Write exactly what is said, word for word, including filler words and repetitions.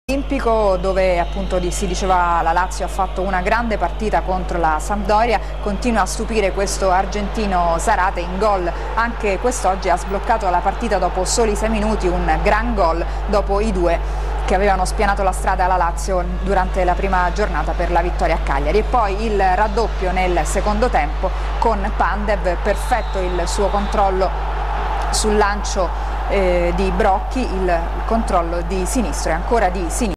Olimpico, dove appunto si diceva la Lazio ha fatto una grande partita contro la Sampdoria, continua a stupire questo argentino Zarate in gol, anche quest'oggi ha sbloccato la partita dopo soli sei minuti, un gran gol dopo i due che avevano spianato la strada alla Lazio durante la prima giornata per la vittoria a Cagliari. E poi il raddoppio nel secondo tempo con Pandev, perfetto il suo controllo sul lancio Eh, di Brocchi, il controllo di sinistro e ancora di sinistra.